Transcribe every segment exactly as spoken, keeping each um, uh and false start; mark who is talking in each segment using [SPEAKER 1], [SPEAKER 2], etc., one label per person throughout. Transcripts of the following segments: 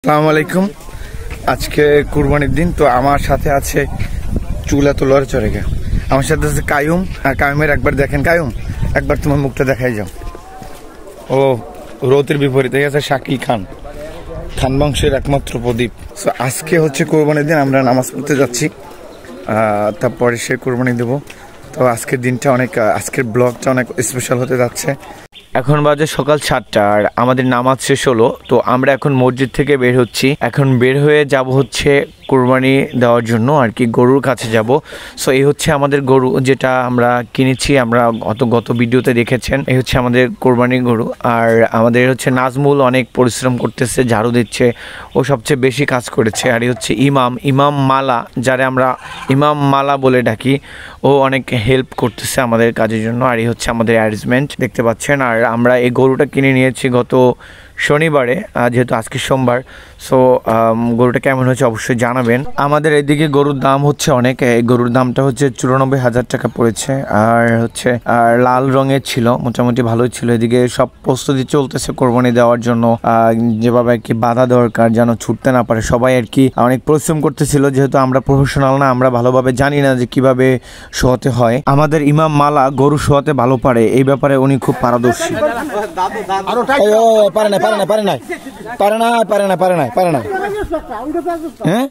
[SPEAKER 1] আসসালামু আলাইকুম। আজকে কুরবানির দিন, তো আমার সাথে আছে চুলা তো লড়ে চড়ে গে আমার সাথে আছে কায়ুম। আর কায়ুমের একবার দেখেন, কায়ুম একবার তোমার মুখটা দেখাই যাও। ও রৌতের বিপরীতে আছে শাকিল খান, খান বংশের একমাত্র প্রদীপ। সো আজকে হচ্ছে কুরবানির দিন, আমরা নামাজ পড়তে যাচ্ছি, তারপরে সে কুরবানি দেবো। তো আজকের দিনটা অনেক, আজকের ব্লগটা অনেক স্পেশাল হতে যাচ্ছে। এখন বাজে সকাল সাতটা আর আমাদের নামাজ শেষ হলো। তো আমরা এখন মসজিদ থেকে বের হচ্ছি। এখন বের হয়ে যাব হচ্ছে কুরবানি দেওয়ার জন্য আর কি, গরুর কাছে যাব। সো এই হচ্ছে আমাদের গরু, যেটা আমরা কিনেছি, আমরা গত গত ভিডিওতে দেখেছেন। এই হচ্ছে আমাদের কোরবানির গরু। আর আমাদের হচ্ছে নাজমুল অনেক পরিশ্রম করতেছে, ঝাড়ু দিচ্ছে, ও সবচেয়ে বেশি কাজ করেছে। আর এই হচ্ছে ইমাম ইমাম মালা, যারা আমরা ইমাম মালা বলে ডাকি, ও অনেক হেল্প করতেছে আমাদের কাজের জন্য। আর এই হচ্ছে আমাদের অ্যারেঞ্জমেন্ট দেখতে পাচ্ছেন। আর আমরা এই গরুটা কিনে নিয়েছি গত শনিবারে, যেহেতু আজকে সোমবার। সো গরুটা কেমন হচ্ছে অবশ্যই জানাবেন। আমাদের এদিকে গরুর দাম হচ্ছে অনেক, এই গরুর দামটা হচ্ছে চুরানব্বই হাজার টাকা পড়েছে। আর হচ্ছে আর লাল রঙের ছিল, মোটামুটি ভালোই ছিল। এদিকে সব প্রস্তুতি চলতেছে কোরবানি দেওয়ার জন্য, যেভাবে আর কি বাধা দরকার যেন ছুটতে না পারে, সবাই আর কি অনেক পরিশ্রম করতেছিল। যেহেতু আমরা প্রফেশনাল না, আমরা ভালোভাবে জানি না যে কিভাবে শোয়াতে হয়। আমাদের ইমাম মালা গরু শোয়াতে ভালো পারে, এই ব্যাপারে উনি খুব পারদর্শী। পারে না পারে না পারে না পারে না পারে না পারে না পারে না হ্যাঁ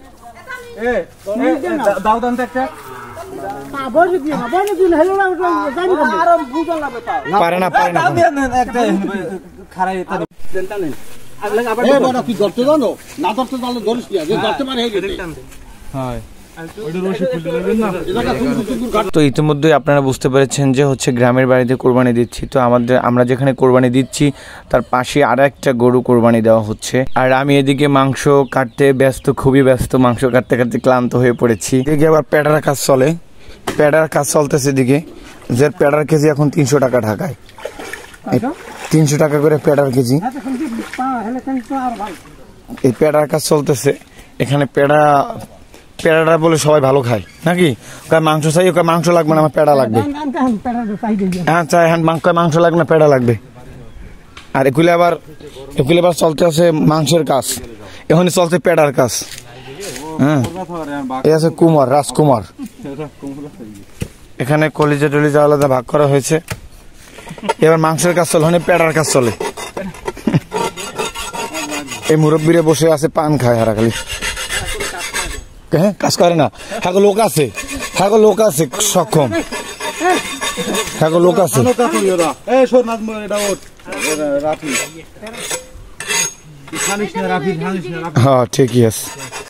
[SPEAKER 1] পারে না পারে না কি ধরতে জানো না, ধরতে জানলে ধরিস ধরতে পারে। তো ইতিমধ্যে আপনারা বুঝতে পেরেছেন যে হচ্ছে গ্রামের বাড়িতে কোরবানি দিচ্ছি। তো আমাদের আমরা যেখানে কোরবানি দিচ্ছি তার পাশে আর একটা গরু কোরবানি দেওয়া হচ্ছে। আর আমি এদিকে মাংস কাটতে ব্যস্ত, খুবই ব্যস্ত, মাংস কাটতে কাটতে ক্লান্ত হয়ে পড়েছি। এদিকে আবার পেটার কাজ চলে, পেটার কাজ চলতেছে এদিকে, যে পেটার কেজি এখন তিনশো টাকা ঢাকায়, তিনশো টাকা করে পেটার কেজি। এই পেটার কাজ চলতেছে এখানে। পেড়া পেড়াটা বলে সবাই ভালো খায় নাকি? মাংস চাই, ওকে মাংস লাগবে না, আমার পেড়া লাগবে। হ্যাঁ চাই, হ্যাঁ মাংস লাগবে না, পেড়া লাগবে। আর এগুলো আবার এগুলো আবার চলতে আছে মাংসের কাজ, এখন চলছে পেড়ার কাজ। হ্যাঁ এই আছে কুমার, রাজকুমার। এখানে কলিজা টলিজা আলাদা ভাগ করা হয়েছে। এবার মাংসের কাজ চলে, মানে পেড়ার কাজ চলে। এই মুরব্বীরা বসে আছে, পান খায় হারা খালি। হ্যাঁ কাজ করে না, হ্যাঁ লোক আছে, হ্যাঁ লোক আছে সক্ষম, হ্যাঁ লোক আছে। হ্যাঁ ঠিকই আছে।